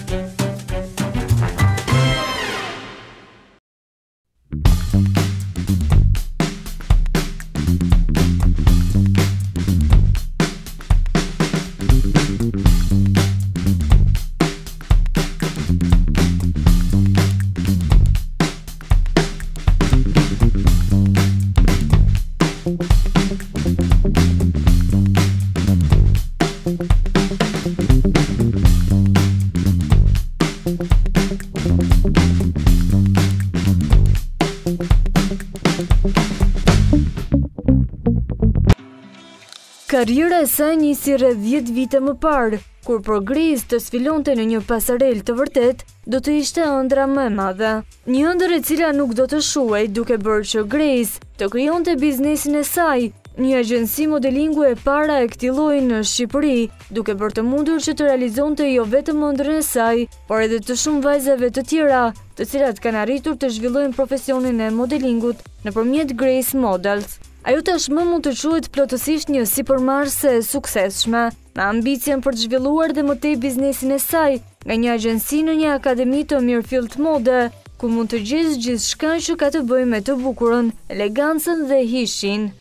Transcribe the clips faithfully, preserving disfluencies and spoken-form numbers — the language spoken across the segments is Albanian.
Karriera e saj nisi rreth dhjetë vite më parë, kur për Grace të sfilonte në një pasarel të vërtet, do të ishte ëndra më e madhe. Një ëndër e cila nuk do të shuhej duke bërë që Grace të krijonte biznesin e saj, një agjenci modelingu e para e këtij lloji në Shqipëri, duke bërë të mundur që të realizonte jo vetëm ëndrrën e saj, por edhe të shumë vajzave të tjera, të cilat kanë arritur të zhvillojnë profesionin e modelingut nëpërmjet Grace Models. Ajo tashmë mund të quhet plotësisht një sipërmarrëse e suksesshme, me ambicien për të zhvilluar dhe më tej biznesin e saj, nga një agjenci në një akademi të mirëfillt mode, ku mund të gjejë gjithçka që ka të bëjë me të bukurën, elegancën dhe hishin.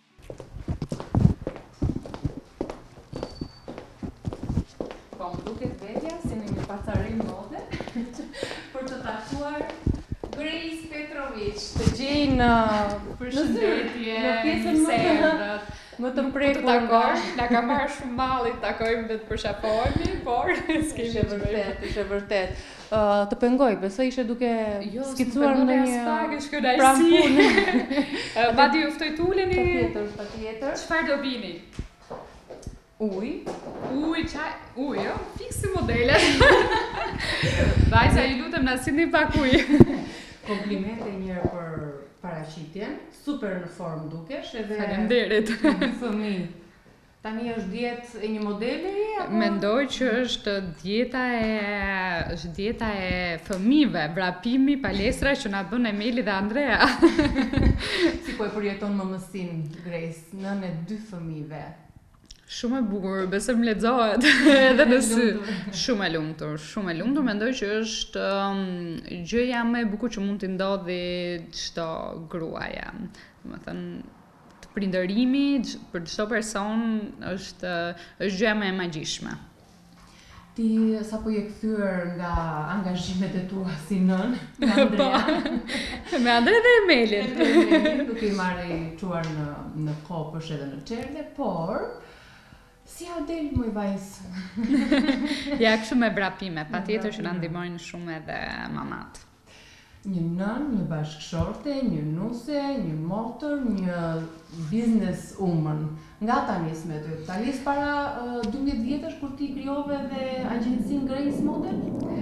Po më duket vetja si në një pasarel mode për të takuar Grace Petrovic, të gjej në përshëndetje, në pjesën më të më të prekur nga, na ka marrë shumë malli të takojmë dhe të përshapojmë, por s'kemi Ishe vërtet, ishe vërtet. Uh, të pengoj, besoj ishe duke jo, skicuar në një një pranë punë. Madje ju ftoj të uleni. Patjetër, patjetër. Çfarë do vini? Uj. Uj, çaj, uj, jo, fiksi modelet. Vajza, ju lutem na sillni pak ujë. Komplimente njërë për paraqitjen, super në formë dukesh edhe Faleminderit. Dy fëmijë. Tani është dietë e një modeli apo? Mendoj që është dieta e është dieta e fëmijëve, vrapimi, palestra që na bën Emeli dhe Andrea. Si po e përjeton mëmësinë Grace, nënë e dy fëmijëve? Shumë e bukur, besoj më lexohet edhe në sy. Shumë e lumtur, shumë e lumtur, mendoj që është um, gjëja më e bukur që mund të ndodhi çdo gruaja. Domethënë të prindërimi për çdo person është është gjëja më e magjishme. Ti sapo je kthyer nga angazhimet e tua si nën, nga Andrea. Me Andrea dhe Emelin. Nuk i marri çuar në në kopësh edhe në çerdhe, por si ja del moj vajzë? Ja, kështu me vrapime, patjetër që na ndihmojnë shumë edhe mamat. Një nën, një bashkëshorte, një nuse, një motor, një business woman. Nga ta nis me ty? Ta nis para uh, dymbëdhjetë vjetësh kur ti krijove dhe agjencinë Grace Model?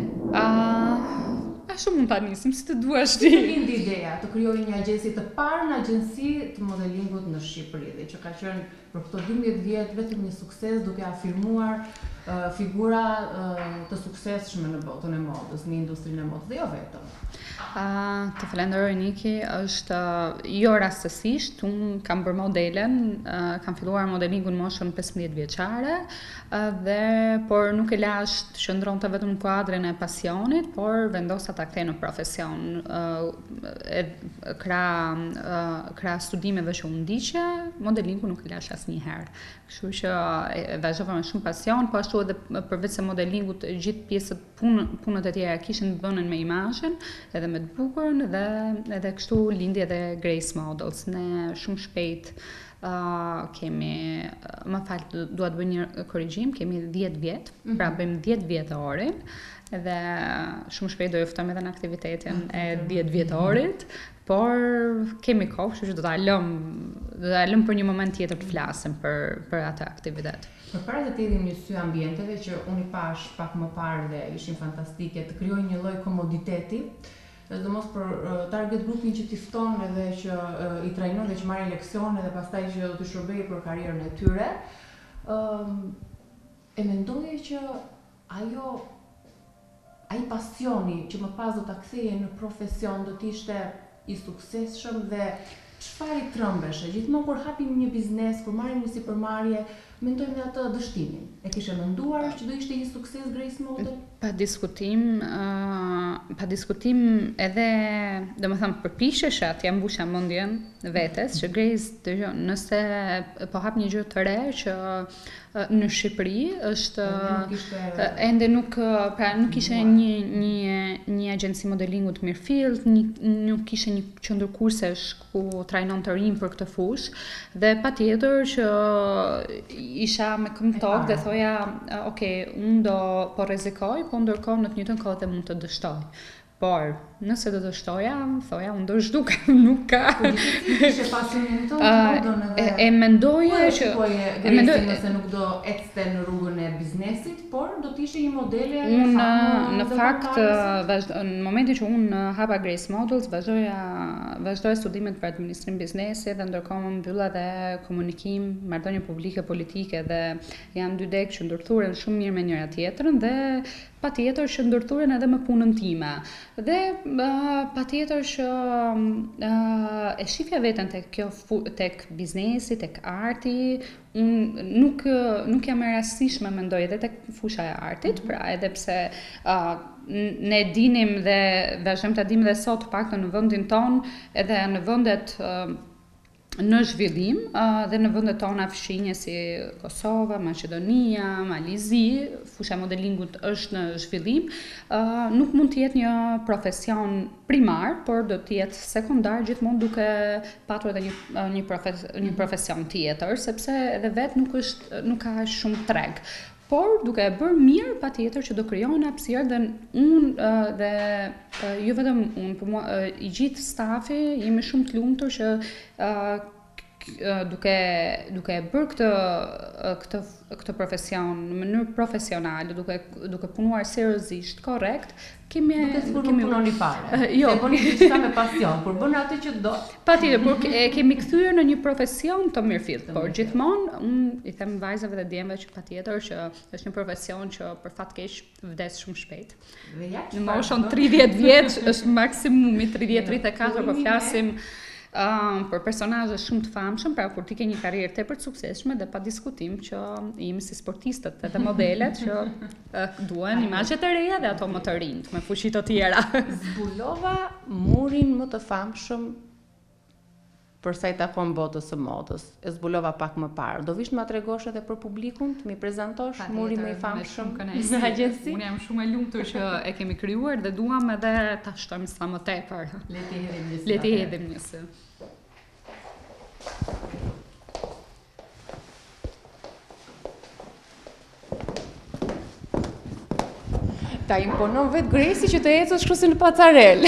Uh, Ashtu mund ta nisim, si të duash ti. Të lindi ideja të krijoj një agjenci të parë në agjenci të modelingut në Shqipëri dhe që ka qenë për këto dymbëdhjetë vjet vetëm një sukses duke afirmuar uh, figura uh, të suksesshme në botën e modës, në industrinë e modës dhe jo vetëm. Uh, të falenderoj Niki, është uh, jo rastësisht, unë kam bërë modelen, uh, kam filluar modelingun moshën pesëmbëdhjetë vjeçare, uh, dhe por nuk e lash të qëndronte vetëm në kuadrin e pasionit, por vendosa ta kthej në profesion. Uh, e, krah uh, krah studimeve që unë ndiqja, modelingu nuk e lash asnjëherë. Kështu që e vazhdova me shumë pasion, po ashtu edhe përveç se modelingut gjithë pjesët punë, punët e tjera kishin bënën me imazhin, edhe me të bukurën dhe edhe kështu lindi edhe Grace Models. Ne shumë shpejt uh, kemi, më fal, dua të bëj një korrigjim, kemi dhjetë vjet, mm -hmm. pra bëjmë dhjetë vjetorin, edhe shumë shpejt do joftojmë edhe në aktivitetin mm -hmm. e dhjetë vjetorit. Por kemi kohë, kështu që do ta lëm, do ta lëm për një moment tjetër të flasim për për atë aktivitet. Përpara se të hedhim një sy ambienteve që unë i pash pak më parë dhe ishin fantastike, të krijoj një lloj komoditeti, sidomos për uh, target grupin që t'i fton edhe që uh, i trajnon dhe që marrin leksione dhe pastaj që do të shërbejë për karrierën e tyre. Um, e mendoje që ajo ai pasioni që më pas do ta kthehej në profesion do të ishte i suksesshëm dhe çfarë i trembeshe? Gjithmonë kur hapim një biznes, kur marrim një sipërmarrje, mendojmë dhe atë dështimin. E kishe menduar që do ishte një sukses Grace Model? Pa diskutim, uh, pa diskutim edhe, do më thëmë, përpishesha të jam mbusha mendjen vetes, që Grace, dëgjo, nëse po hap një gjë të re që uh, në Shqipëri është uh, ende nuk, pra nuk ishe një, një, një agjenci modelingu të mirëfillt, nuk ishe një qendër kursesh ku trajnon të rinj për këtë fushë, dhe patjetër që isha me këmbë tokë dhe thoja, uh, ok, unë do po rrezikoj, po ndërkohë në të njëjtën kohë dhe mund të dështoj. Por, nëse do dështoja, thoja, unë do zhduk, nuk ka. Po ishe pasionin tonë të modën edhe... E mendoje që... Po e Grace nëse nuk do ecte në rrugën e biznesit, por do t'ishe një modele... Unë, në fakt, në momentin që unë hapa Grace Models, vazhdoja studimet për administrim biznesi dhe ndërkohë më mbylla dhe komunikim, marrëdhënie publike, politike dhe janë dy degë që ndërthuren shumë mirë me njëra tjetrën dhe patjetër që ndërthuren edhe me punën time. Dhe uh, patjetër që uh, e shifja veten tek kjo tek biznesi, tek arti, unë nuk nuk jam e rastishme mendoj edhe tek fusha e artit, pra edhe pse uh, ne dinim dhe vazhdojmë ta dimë dhe sot paktën në vendin ton, edhe në vendet uh, në zhvillim uh, dhe në vendet tona fshinje si Kosova, Maqedonia, Malizi, fusha modelingut është në zhvillim, uh, nuk mund të jetë një profesion primar, por do të jetë sekondar gjithmonë duke patur edhe një një, profes, një profesion tjetër, sepse edhe vetë nuk është nuk ka shumë treg. Por duke e bërë mirë, patjetër që do krijohen hapësirë dhe unë uh, dhe uh, jo vetëm unë, por mua uh, i gjithë stafi jemi shumë të lumtur që uh, duke duke bërë këtë këtë këtë profesion në mënyrë profesionale, duke duke punuar seriozisht, korrekt, kemi kemi punoni fare. Uh, jo, e bëni diçka me pasion, por bën atë që do. Patjetër, por e kemi kthyer në një profesion të mirëfillt, por gjithmonë unë i them vajzave dhe djemve që patjetër që është një profesion që për fat keq vdes shumë shpejt. Dhe ja, në moshën tridhjetë vjeç është maksimumi tridhjetë tridhjetë e katër, po flasim Uh, për personazhe shumë të famshëm, pra kur ti ke një karrierë tepër të suksesshme dhe pa diskutim që jemi si sportistët edhe modelet që uh, duhen imazhet e reja dhe ato më të rinjt me fuqi të tjera. Zbulova murin më të famshëm për sa i takon botës së modës. E zbulova pak më parë. Do vish të ma tregosh edhe për publikun, të mi prezantosh murin më i famshëm në agjenci? Unë jam shumë e lumtur që e kemi krijuar dhe duam edhe ta shtojmë sa më tepër. Le të hedhim një sy. Le të hedhim një sy. Ta imponon vetë Grace që të ecësh kështu si në pacarel.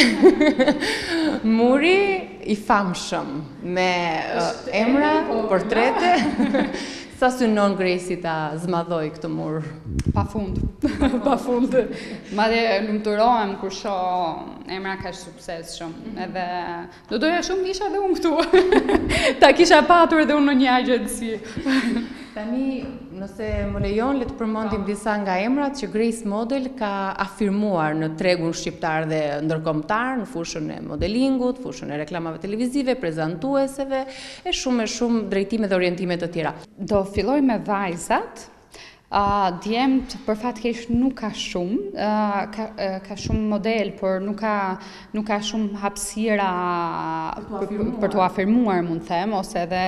Muri i famshëm me uh, emra, portrete. Sa synon Grace ta zmadhoj këtë mur? Pafund. Pafund. Madje lumturohem kur shoh emra kaq suksesshëm. Edhe do doja shumë isha edhe unë këtu. Ta kisha patur edhe unë në një agjenci. Tani, nëse më lejon, le të përmendim disa nga emrat që Grace Model ka afirmuar në tregun shqiptar dhe ndërkombëtar, në fushën e modelingut, fushën e reklamave televizive, prezantueseve, e shumë e shumë drejtime dhe orientime të tjera. Do filloj me vajzat. Uh, djemt për fat keq nuk ka shumë, uh, ka, uh, ka shumë model, por nuk ka, nuk ka shumë hapësira për, për të afirmuar, mund them, ose edhe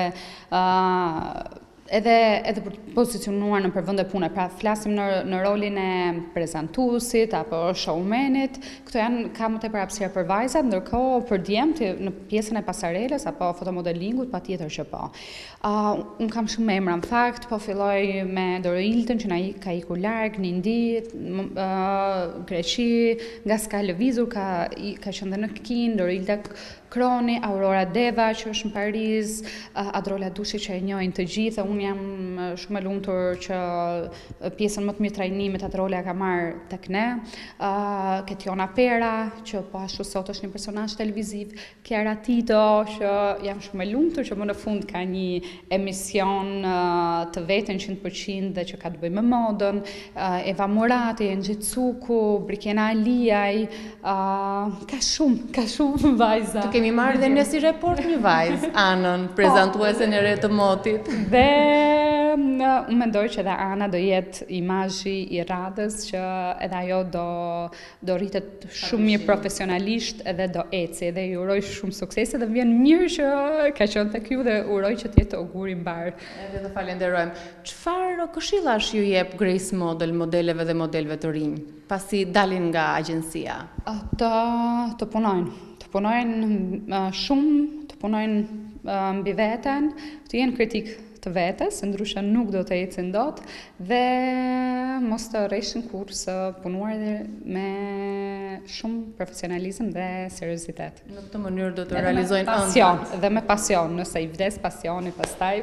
uh, edhe edhe për të pozicionuar në përvende pune. Pra flasim në në rolin e prezantuesit apo showmanit. Këto janë ka më tepër hapësira për vajzat, ndërkohë për djemt në pjesën e pasarelës apo fotomodelingut patjetër që po. Uh, un kam shumë emra në fakt, po filloj me Doriltën që na ka ikur larg, Nindi, uh, Greqi, nga s'ka lëvizur ka ka qenë në Kinë, Dorilta Kroni, Aurora Deva që është në Paris, uh, Adrola Dushi që e njohin të gjithë. Unë jam shumë e lumtur që pjesën më të mirë trajnimit Adrola ka marrë tek ne. Uh, Ketiona Pera që po ashtu sot është një personazh televiziv, Kiara Tito që jam shumë e lumtur që më në fund ka një emision uh, të vetën njëqind përqind dhe që ka të bëjë me modën, uh, Eva Morati, Njitsuku, Brikena Aliaj, uh, ka shumë, ka shumë vajza. Të kemi marrë dhe në si report një vajzë, Anën, prezantuesen e re të motit. Dhe unë mendoj që edhe Ana do jetë imazhi i radhës që edhe ajo do do rritet shumë mirë profesionalisht edhe do eci dhe ju uroj shumë suksese dhe më vjen mirë që ka qenë tek ju dhe uroj që të jetë auguri mbar. Edhe dhe falenderojmë. Çfarë këshillash ju jep Grace Model modeleve dhe modelëve të rinj pasi dalin nga agjencia? Të të punojnë, të punojnë shumë, të punojnë mbi veten, të jenë kritik të vetes, ndryshe nuk do të ecin dot dhe mos të rreshin kurrë së punuar me shumë profesionalizëm dhe seriozitet. Në këtë mënyrë do të realizojnë pasion dhe me pasion, nëse i vdes pasioni pastaj.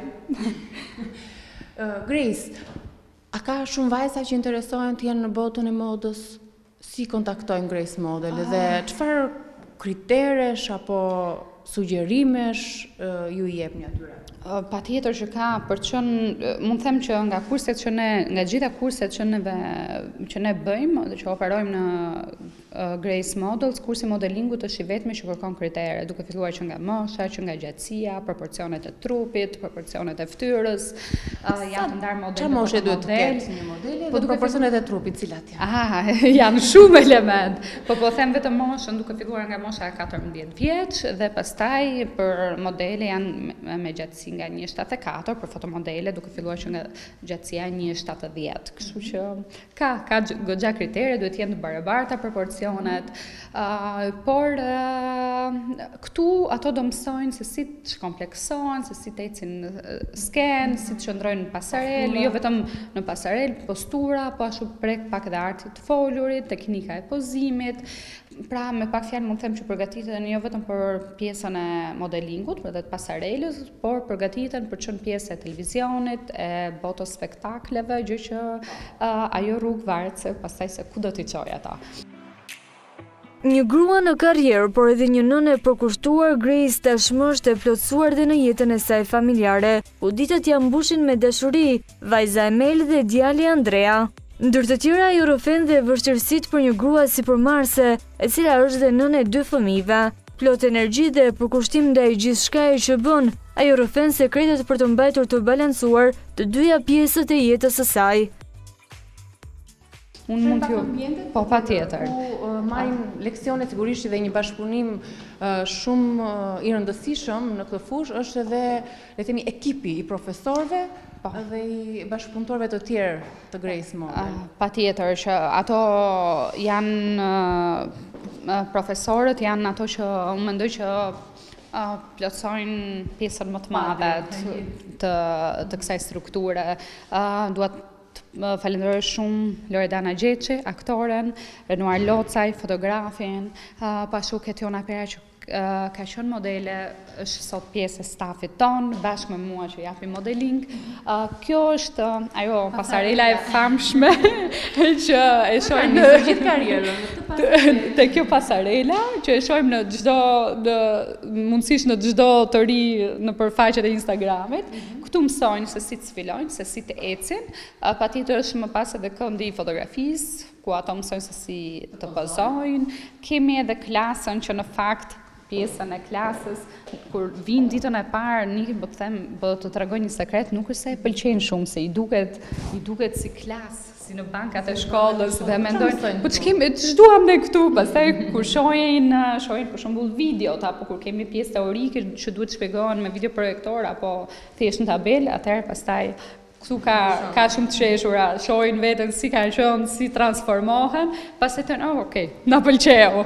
uh, Grace, a ka shumë vajza që interesohen të jenë në botën e modës? Si kontaktojnë Grace Model dhe çfarë kriteresh apo sugjerimesh uh, ju i jepni atyre? Pa tjetër që ka, për qënë, mund them që nga kurset që ne, nga gjitha kurset që ne, që ne bëjmë dhe që operojmë në uh, Grace Models, kursi modelingut është i vetmi që kërkon kritere, duke filluar që nga mosha, që nga gjatësia, proporcionet e trupit, proporcionet e fytyrës, uh, janë të ndarë model. Çfarë moshe duhet të ketë një modeli dhe proporcionet e trupit, cilat janë? Ah, janë shumë element. Po po them vetëm moshën, duke filluar nga mosha katërmbëdhjetë vjeç dhe pastaj për modele janë me gjatësi nga një shtatë e katër për fotomodele, duke filluar që nga gjatësia një shtatë e dhjetë. Kështu që ka ka goxha kritere, duhet të jenë të barabarta proporcionet. Uh, por uh, këtu ato do mësojnë se si të shkompleksohen, se si të ecin sken, si të qëndrojnë në pasarel, jo vetëm në pasarel, postura, po ashtu prek pak edhe arti të folurit, teknika e pozimit. Pra, me pak fjalë mund të them që përgatiten jo vetëm për pjesën e modelingut, për dhe të pasarelës, por përgatiten për çon pjesë e televizionit, e botës spektakleve, gjë që uh, ajo rrugë varet se pastaj se ku do t'i çojë ata. Një grua në karrierë, por edhe një nënë e përkushtuar, Grace tashmë është e plotësuar dhe në jetën e saj familjare, ku ditët janë mbushin me dashuri, vajza Emel dhe djali Andrea. Ndër të tjera ajo rrofen dhe vështirësitë për një grua sipërmarrëse, e cila është dhe nënë e dy fëmijëve. Plot energji dhe përkushtim ndaj gjithçkaje që bën, ajo rrofen sekretet për të mbajtur të balancuar të dyja pjesët e jetës së saj. Unë mund t'ju, po pa tjetër. Ku marrim leksione, sigurisht dhe një bashkëpunim uh, shumë uh, i rëndësishëm në këtë fushë është edhe, le të themi, ekipi i profesorëve dhe i bashkëpunëtorëve të tjerë të Grace Model. Uh, pa tjetër, që ato janë uh, profesorët, janë ato që unë mendoj që uh, plotësojnë pjesën më të madhe të, të kësaj strukture. Uh, duat falenderoj shumë Loredana Gjeçi, aktoren, Renuar Locaj, fotografin, uh, pashu Ketiona Pera që uh, ka qenë modele, është sot pjesë e stafit ton, bashkë me mua që japi modeling. Uh, kjo është uh, ajo pasarela e famshme që e shohim në gjithë karrierën. Te kjo pasarela që e shohim në çdo në mundësisht në çdo të ri në përfaqet e Instagramit. Këtu mësojnë se si të sfilojnë, se si të ecin, uh, patjetër është më pas edhe këndi i fotografisë, ku ato mësojnë se si të pozojnë. Kemi edhe klasën që në fakt pjesën e klasës, kur vinë ditën e parë, një bë të them, bë të tregoj një sekret, nuk është se e pëlqejnë shumë, se i duket, i duket si klasë, si në bankat e shkollës dhe mendojnë, po ç'kemi, ç'duam ne këtu, pastaj kur shohin, shohin për shembull videot apo kur kemi pjesë teorike që duhet shpjegohen me videoprojektor apo thjesht në tabel, atëherë pastaj këtu ka ka shumë të sheshura, shohin veten si kanë qenë, si transformohen, pastaj thonë, "Oh, okay, na pëlqeu."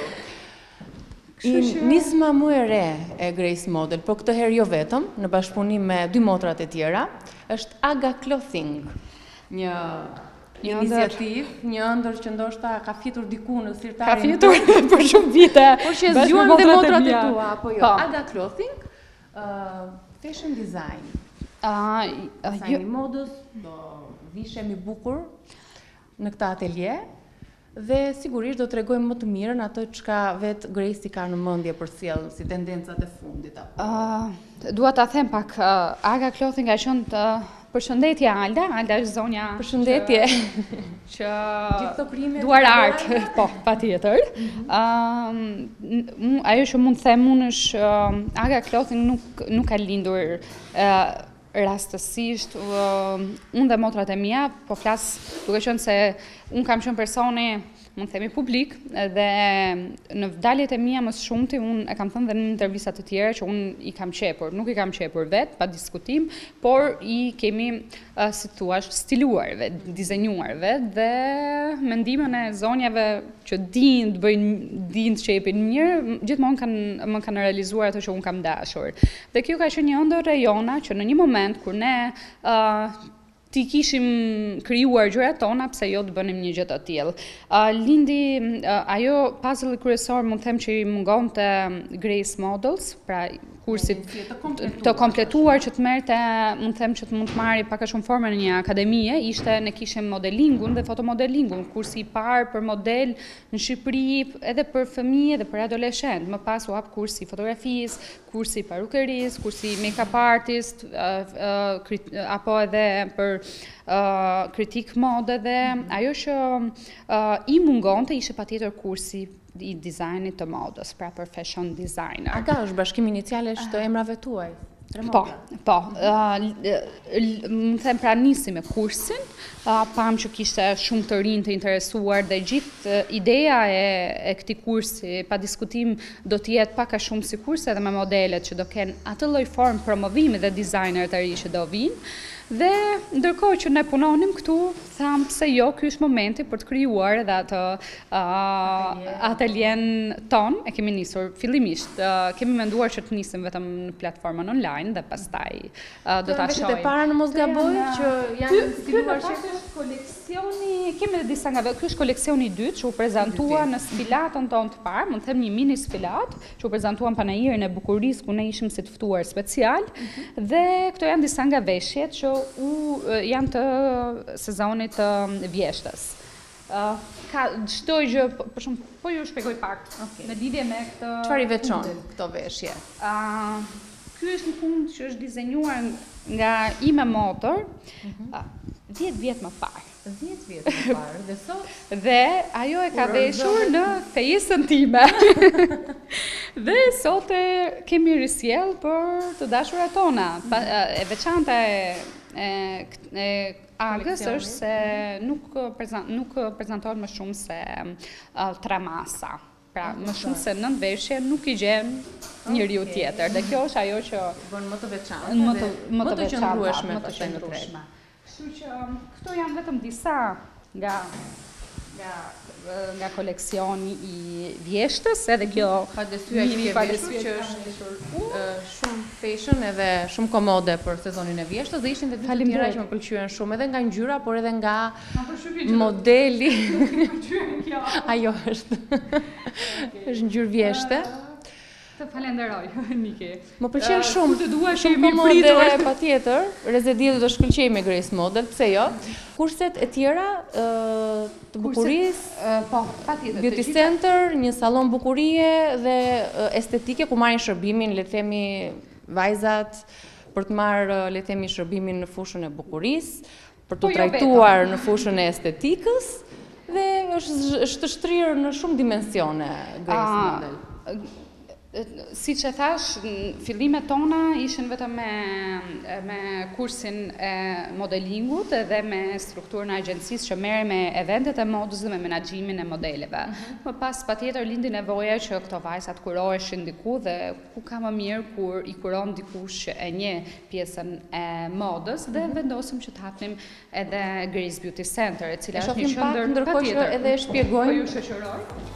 Nisma më e re e Grace Model, po këtë herë jo vetëm, në bashkëpunim me dy motrat e tjera, është Aga Clothing, një Një iniciativë, një ëndër që ndoshta ka fjetur diku në thirrtarin. Ka fjetur për shumë vite. Por që zgjuan dhe motrat e tua, apo jo? Aga Clothing, uh, fashion design. Ah, uh, uh, modës, do vishemi bukur në këtë atelje. Dhe sigurisht do të tregojmë më të mirën ato çka vetë Grace ka në mendje për sjellën si tendencat e fundit apo. Uh, dua ta them pak, uh, Aga Clothing ka qenë të përshëndetje Alda, Alda është zonja. Përshëndetje. Që gjithë krimet duar art, po, patjetër. Ëm um, ajo që mund të them unë është uh, Aga Clothing nuk nuk ka lindur uh, rastësisht, uh, unë dhe motrat e mia, po flas duke qenë se unë kam qenë personi, mund të themi publik, dhe në daljet e mia më së shumti unë e kam thënë dhe në intervista të tjera që unë i kam qepur, nuk i kam qepur vetë, pa diskutim, por i kemi, uh, si thua, stiluarve, dizenjuarve, dhe mendimin e zonjave që dinë të bëjnë, dinë të qepin mirë, gjithmonë kanë më kanë realizuar ato që unë kam dashur. Dhe kjo ka qenë një ndër rejona që në një moment kur ne uh, ti kishim krijuar gjërat tona, pse jo të bënim një gjë të tillë. Uh, lindi uh, ajo puzzle kryesor, mund të them që i mungonte Grace Models, pra kursit të kompletuar që të merrte, mund të them që të mund të marri pak a shumë formën në një akademie, ishte ne kishim modelingun dhe fotomodelingun, kursi i parë për model në Shqipëri, edhe për fëmijë dhe për adoleshent. Më pas u hap kursi fotografisë, kursi parukerisë, kursi make-up artist, uh, uh, apo edhe për uh, kritik mode, dhe ajo që uh, i mungonte ishte patjetër kursi i dizajnit të modës, pra për fashion designer. A ka është bashkim inicialesh të emrave tuaj? Po, po. Më them pra nisi me kursin, uh, pam që kishte shumë të rinj të interesuar dhe gjithë uh, ideja e, e këtij kursi, pa diskutim, do të jetë pak a shumë si kurse edhe me modelet që do kenë atë lloj formë promovimi dhe dizajner të ri që do vinë. Dhe ndërkohë që ne punonim këtu, tham pse jo, ky është momenti për të krijuar edhe atë uh, atelien ton. E kemi nisur fillimisht, uh, kemi menduar që të nisim vetëm në platformën online dhe pastaj uh, do ta shohim. Të para në mos gaboj që janë stiluar që koleksioni, kemi edhe disa nga vetë. Ky është koleksioni i dytë që u prezantua në sfilatën tonë të parë, mund të them një mini sfilat që u prezantuan panairin e bukurisë ku ne ishim si të ftuar special, mm-hmm. Dhe këto janë disa nga veshjet që u janë të sezonit të vjeshtës. Uh, ka çdo gjë, për shumë, po ju shpjegoj pak, okay. Në lidhje me këtë. Çfarë i veçon këto veshje? Uh, ky është një fund që është dizenjuar nga Ime Motor, dhjetë vjet më parë. dhjetë vjet më parë, dhe sot? Dhe ajo e ka veshur në fejesën time. Dhe sot e kemi risjell për të dashurat tona. Pa, e veçanta e, e, e Agës është se nuk, prezent, nuk prezentohet më shumë se uh, tre masa. Pra, më shumë se nëntë veshje nuk i gjen njeriu tjetër. Dhe kjo është ajo që bën më të veçantë, më të, më të qëndrueshme, më të qëndrueshme. Kështu që këto janë vetëm disa nga nga nga koleksioni i vjeshtës, edhe kjo padesya që ke veshur që është shumë fashion edhe shumë komode për sezonin e vjeshtës, dhe ishin edhe dy të tjera që më pëlqyen shumë, edhe nga ngjyra, por edhe nga modeli. Ajo është. Është ngjyrë vjeshte. Të falenderoj, Niki. Më pëlqen shumë. Të dua që shumë komode, patjetër. Rezediet do shkëlqej me Grace Model, pse jo? Kurset e tjera të bukurisë, po, patjetër. Beauty Center, një sallon bukurie dhe estetike ku marrin shërbimin, le të themi, vajzat për të marrë, le të themi, shërbimin në fushën e bukurisë, për të trajtuar në fushën e estetikës, dhe është të shtrirë në shumë dimensione Grace Model. Si që thash, fillimet tona ishin vetëm me, me kursin e modelingut dhe me strukturën e agjencisë që merre me eventet e modës dhe me menaxhimin e modeleve. Uh-huh. Më pas patjetër lindi nevoja që këto vajzat kuroheshin diku, dhe ku ka më mirë kur i kuron dikush që e njeh pjesën e modës, dhe uh-huh. vendosim që të hapnim edhe Grace Beauty Center, e cila është një qendër ndërkohë që edhe shpjegojmë. Po ju shoqëroj.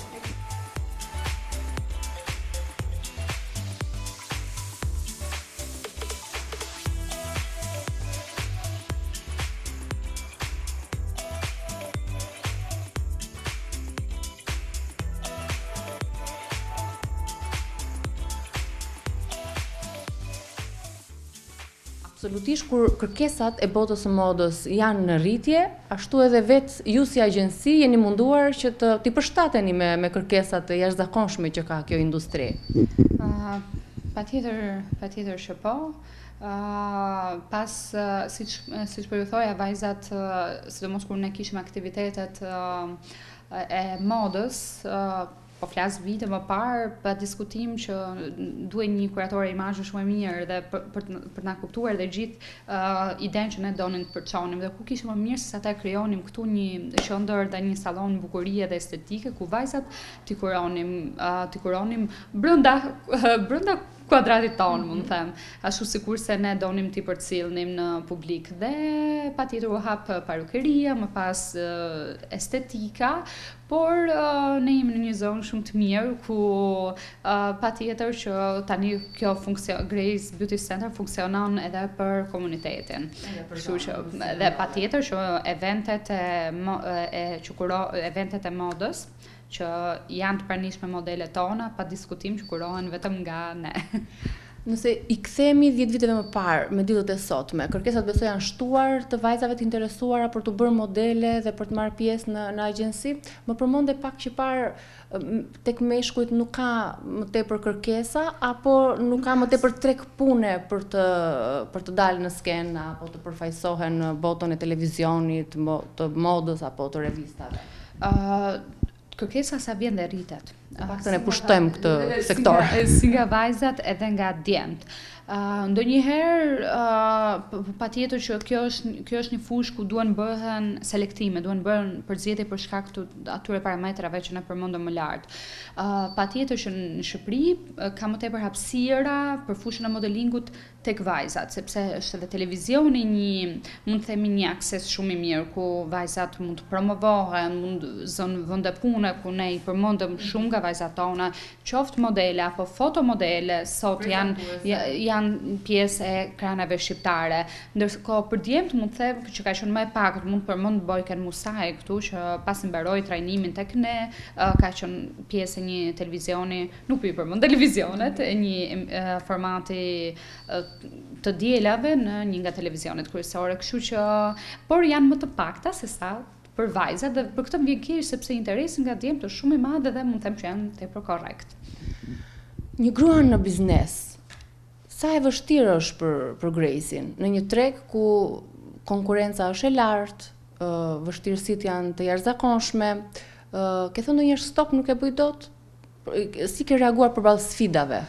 Absolutisht, kur kërkesat e botës së modës janë në rritje, ashtu edhe vetë ju si agjenci jeni munduar që të t'i përshtateni me, me kërkesat e jashtëzakonshme që ka kjo industri. Uh, patjetër, patjetër që po. Uh, pas, uh, siç siç po ju thoja, vajzat, uh, sidomos kur ne kishim aktivitetet uh, e modës, uh, po flas vite më parë, pa diskutim që duhet një kuratore imazhi shumë e mirë dhe për për, për na kuptuar dhe gjithë uh, idenë që ne donin të përçonim dhe ku kishte më mirë se sa ta krijonim këtu një qendër dhe një sallon bukurie dhe estetike ku vajzat t'i kuronim, uh, t'i kuronim brenda uh, brenda kuadratit tonë, mund të them. Ashtu sikur se ne donim t'i përcjellnim në publik dhe patjetër u hap parukeria, më pas uh, estetika, por uh, ne jemi në një zonë shumë të mirë ku uh, patjetër që tani kjo funksion Grace Beauty Center funksionon edhe për komunitetin. Kështu që dhe patjetër që eventet e, e që kuro, eventet e modës që janë të pranishme modelet tona, pa diskutim që kurohen vetëm nga ne. Nëse i kthehemi dhjetë viteve më parë me ditët e sotme, kërkesat besoj janë shtuar të vajzave të interesuara për të bërë modele dhe për të marrë pjesë në, në agjenci. Më përmendë pak që parë tek meshkujt nuk ka më tepër kërkesa apo nuk ka më tepër treg pune për të për të dalë në skenë apo të përfaqësohen në botën e televizionit, të modës apo të revistave. Uh, Kërkesa sa vjen dhe rritet. Në paktën e pushtojmë këtë sektor. Si nga, si nga vajzat edhe nga djemt. Uh, ndonjëherë uh, patjetër që kjo është kjo është një fushë ku duhen bëhen selektime, duhen bërën përzgjedhje për shkak të atyre parametrave që ne përmendëm më lart. Uh, patjetër që në Shqipëri uh, ka më tepër hapësira për fushën e modelingut tek vajzat, sepse është edhe televizioni një, mund të themi, një akses shumë i mirë ku vajzat mund të promovohen, mund zonë vende pune ku ne i përmendëm shumë nga vajzat tona, qoftë modele apo fotomodele, sot janë janë pjesë e ekraneve shqiptare. Ndërkohë për djemt mund të them që ka qenë më e pak, mund të përmend Bojken Musaj këtu që pasi mbaroi trajnimin tek ne, ka qenë pjesë e një televizioni, nuk po i përmend televizionet, e një formati të dielave në një nga televizionet kryesore, kështu që por janë më të pakta se sa për vajzat dhe për këtë më vjen keq sepse interesi nga djemt është shumë i madh dhe mund të them që janë tepër korrekt. Një grua në biznes, sa e vështirë është për, për Grace-in, në një treg ku konkurenca është e lartë, uh, vështirësitë janë të jashtëzakonshme, uh, ke thënë ndonjëherë stop, nuk e bëj dot? Si ke reaguar përballë sfidave?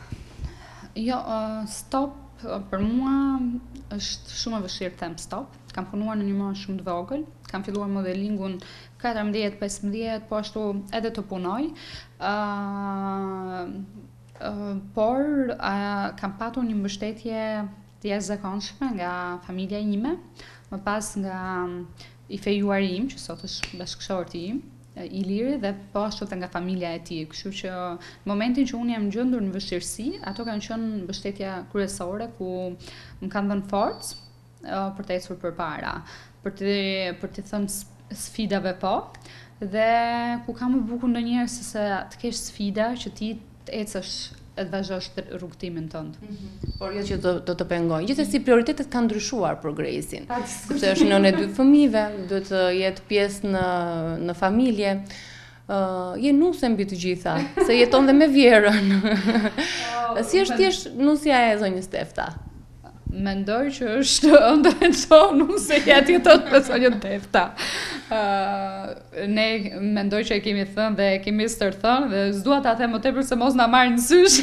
Jo, uh, stop për mua është shumë e vështirë të them stop. Kam punuar në një moshë shumë të vogël, kam filluar modelingun katërmbëdhjetë pesëmbëdhjetë, po ashtu edhe të punoj. Uh, Uh, por uh, kam patur një mbështetje të jashtëzakonshme nga familja ime, më pas nga um, i fejuari im, që sot është bashkëshorti im, uh, Iliri, dhe po ashtu edhe nga familja e tij. Kështu që në momentin që unë jam gjendur në vështirësi, ato kanë qenë mbështetja kryesore ku më kanë dhënë forcë uh, për të ecur përpara, për të për të thënë sfidave po, dhe ku kam më bukur ndonjëherë se të kesh sfida që ti të ecësh e të vazhdosh rrugtimin tënd. Mm-hmm. Por jo që të të, të pengojnë. Gjithsesi prioritetet kanë ndryshuar për Grace-in. Sepse është nënë e dy fëmijëve, duhet të jetë pjesë në në familje. Uh, je nuse mbi të gjitha, se jeton dhe me vjerën. Oh, si është thjesht nusja e zonjës Tefta? Mendoj që është ndërso nuse jetë jeton me zonjën Tefta. Uh, ne mendoj që e kemi thënë dhe e kemi stërthënë dhe s'dua ta them më tepër se mos na marrin sysh.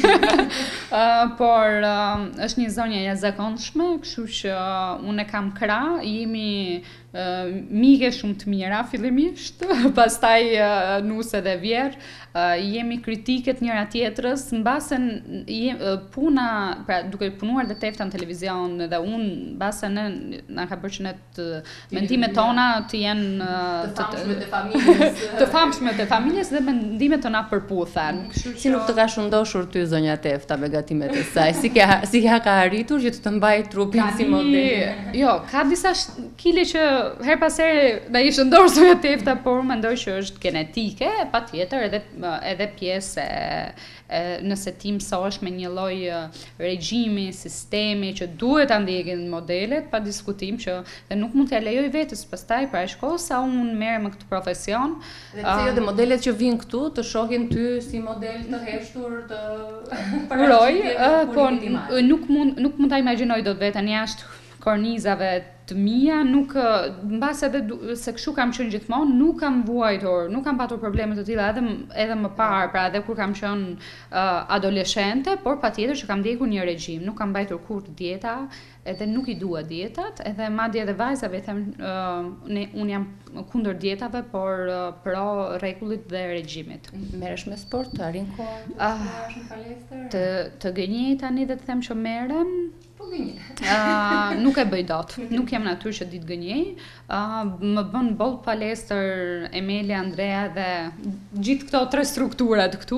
uh, por uh, është një zonjë e jashtëzakonshme, kështu që uh, unë e kam krah, jemi uh, mike shumë të mira fillimisht, pastaj uh, nuse dhe vjerë, uh, jemi kritiket njëra tjetrës, mbase uh, puna, pra duke punuar dhe Tefta në televizion dhe unë mbase ne na ka bërë që ne të mendimet tona të jenë të famshme të familjes, të famshme të familjes dhe mendimet tona përputhen. Si nuk të ka shëndoshur ty zonja Tefta me gatimet e saj? Si ka si ka arritur që të të mbajë trupin si model? Jo, ka disa kile që her pas here na i shëndor zonja Tefta, por mendoj që është genetike, patjetër edhe edhe pjesë e nëse ti mësohesh me një lloj regjimi, sistemi që duhet ta ndjekin modelet, pa diskutim që dhe nuk mund t'ja lejoj vetes pastaj para shkollës sa unë merrem me këtë profesion. Dhe pse jo dhe modelet që vinë këtu të shohin ty si model të heshtur, të uroj, po nuk mund nuk mund ta imagjinoj dot veten jashtë kornizave të mia nuk mbas edhe se kështu kam qenë gjithmonë, nuk kam vuajtur, nuk kam patur probleme të tilla edhe edhe më parë, pra edhe kur kam qenë uh, adoleshente, por patjetër që kam ndjekur një regjim, nuk kam mbajtur kurrë dieta, edhe nuk i dua dietat, edhe madje edhe vajzave them uh, ne un jam kundër dietave, por uh, pro rregullit dhe regjimit. Merresh me sport, të arrin kohë, uh, në palestër? Të të gënjej tani dhe të them që merrem. Po gënjej. uh, nuk e bëj dot. Nuk jam natyrë që ditë gënjej. Uh, më bën boll palestër Emelia, Andrea dhe gjithë këto tre strukturat këtu.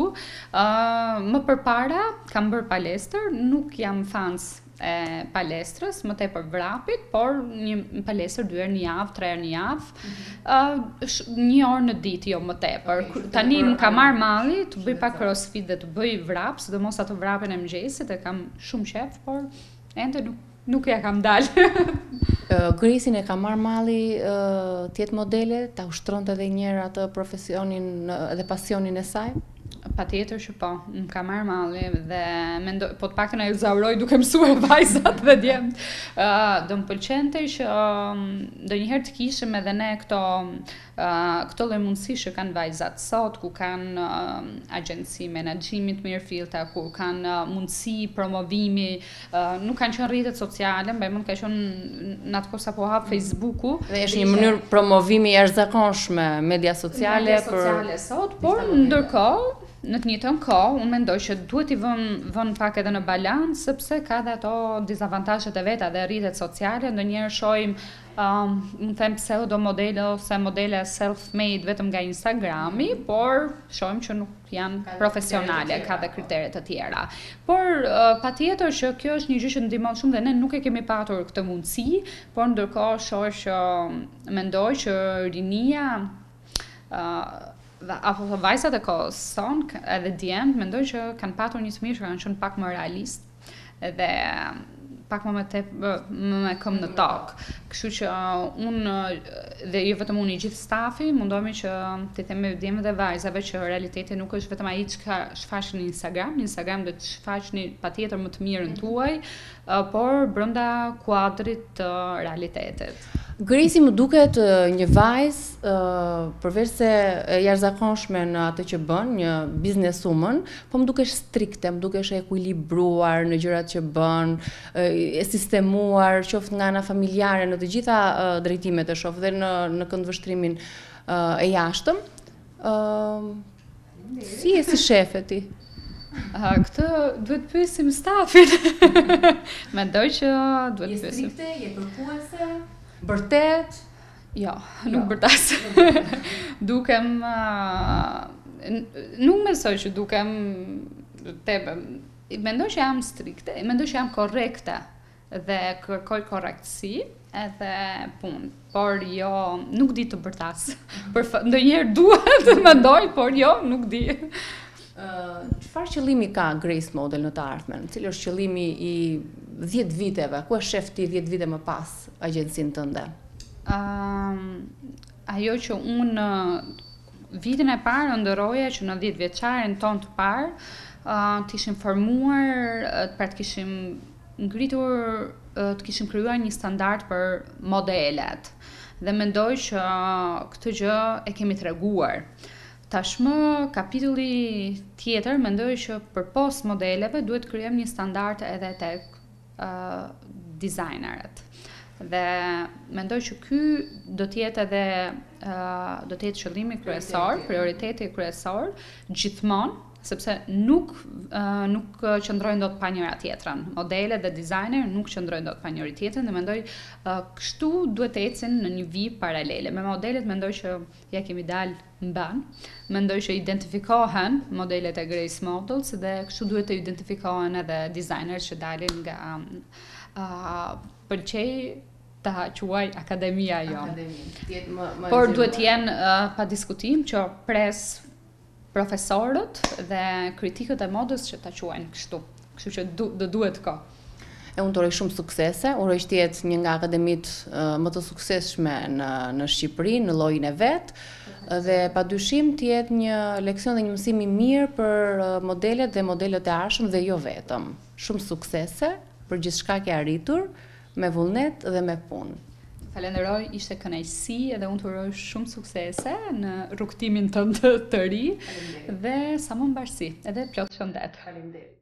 Uh, më përpara kam bërë palestër, nuk jam fans e palestrës, më tepër vrapit, por një palestër dy herë në javë, tre herë në javë, uh, një orë në ditë, jo më tepër. Okay, tani më ka marrë malli të bëj pak crossfit dhe të bëj vrap, sidomos ato vrapin e mëngjesit, e kam shumë qef, por ende nuk, nuk ja kam dalë. Gracein e ka marrë malli uh, të jetë modele, ta ushtronte edhe një herë atë profesionin dhe pasionin e saj? Patjetër që po, më ka marrë malli dhe mendoj, po të paktën e zauroj duke mësuar vajzat dhe djemt. Uh, do më pëlqente që uh, ndonjëherë të kishim edhe ne këto uh, këto lloj mundësi që kanë vajzat sot, ku kanë uh, agjenci menaxhimit mirëfillta, ku kanë uh, mundësi promovimi, uh, nuk kanë qenë rrjetet sociale, mbaj mund ka qenë në atë kohë sapo hap Facebooku. Dhe është një mënyrë promovimi jashtëzakonshme media sociale, media sociale për sot, por ndërkohë në të njëjtën kohë, unë mendoj që duhet i vënë vën pak edhe në balancë, sepse ka dhe ato dizavantazhet e veta dhe rrjetet sociale, ndonjëherë shohim um, më them pseudo modele ose modele self-made vetëm nga Instagrami, por shohim që nuk janë profesionale, ka dhe kriteret të tjera. Por uh, patjetër që kjo është një gjë që ndihmon shumë dhe ne nuk e kemi patur këtë mundësi, por ndërkohë shoh që mendoj që rinia uh, apo vajzat e kohës son edhe djemt mendoj që kanë patur një fëmijë që kanë qenë pak më realist edhe pak më me tep më me këmbë në tokë. Kështu që unë dhe jo vetëm unë, i gjithë stafi mundohemi që të themi djemve dhe vajzave që realiteti nuk është vetëm ai çka shfaqni në Instagram, në Instagram do të shfaqni patjetër më të mirën tuaj, por brenda kuadrit të realitetit. Gracie më duket një vajzë uh, përveç se e jashtëzakonshme në atë që bën, një businesswoman, po më dukesh strikte, më dukesh e ekuilibruar në gjërat që bën, e sistemuar, qoftë nga ana familjare në të gjitha uh, drejtimet e shoh dhe në në këndvështrimin uh, e jashtëm. Uh, si e si shefe ti? Uh, këtë duhet pyesim stafin. Mendoj që duhet pyesim. Je strikte, je kërkuese? Bërtet? Jo, nuk no. Bërtas. Dukem uh, nuk mendoj që dukem tepër. Mendoj që jam strikte, mendoj që jam korrekte dhe kërkoj korrektësi edhe punë, por jo, nuk di të bërtas. Për ndonjëherë duhet të mendoj, por jo, nuk di. Çfarë uh, qëllimi ka Grace Model në të ardhmen? Cili është qëllimi i dhjetë viteve? Ku e shef ti dhjetë vite më pas agjencinë tënde? Um, ajo që unë vitin e parë ndërroja që në dhjetë vjeçaren ton të parë uh, të kishim formuar, pra të kishim ngritur, të kishim krijuar një standard për modelet. Dhe mendoj që këtë gjë e kemi treguar. Tashmë kapitulli tjetër mendoj që përpos modeleve duhet krijojmë një standard edhe tek uh, designerët. Dhe mendoj që ky do të jetë edhe uh, do të jetë qëllimi kryesor, prioriteti kryesor gjithmonë, sepse nuk uh, nuk qëndrojnë dot pa njëra tjetrën. Modelet dhe designer nuk qëndrojnë dot pa njëri tjetrën dhe mendoj uh, kështu duhet të ecin në një vijë paralele. Me modelet mendoj që ja kemi dalë mban. Mendoj që identifikohen modelet e Grace Models dhe kështu duhet të identifikohen edhe designers që dalin nga uh, pëlqej ta quaj akademia jo. Akademi. Por duhet të jenë uh, pa diskutim që pres profesorët dhe kritikët e modës që ta quajnë kështu. Kështu që du, do duhet ka. E unë të uroj shumë suksese, uroj që të jetë një nga akademitë uh, më të suksesshme në në Shqipëri, në llojin e vet, dhe padyshim të jetë një leksion dhe një mësim i mirë për uh, modelet dhe modelet e ardhshëm dhe jo vetëm. Shumë suksese për gjithçka që ke arritur, me vullnet dhe me punë. Falenderoj, ishte kënaqësi edhe unë të uroj shumë suksese në rrugtimin tënd të, të ri dhe sa më mbarësi, edhe plot shëndet. Faleminderit.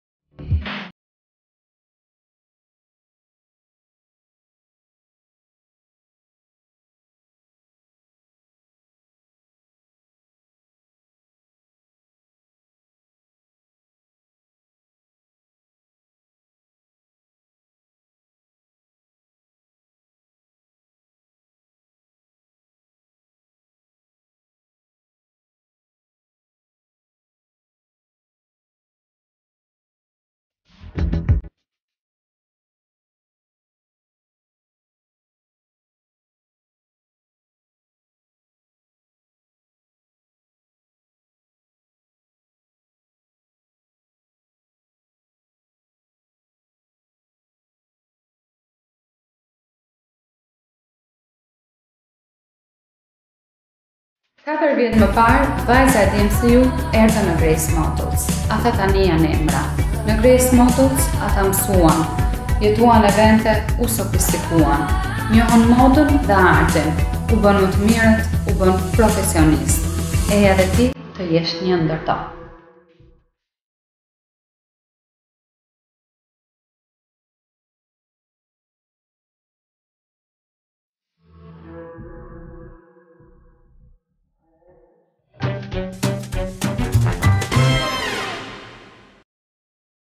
Katër vjet më parë, vajza e Dimsiu erdhe në Grace Models. Ata tani janë emra. Në Grace Models ata mësuan, jetuan evente, u sofistikuan, njohën modën dhe artin, u bën më të mirët, u bën profesionist. Eja dhe ti të jesh një ndër to. Thank you.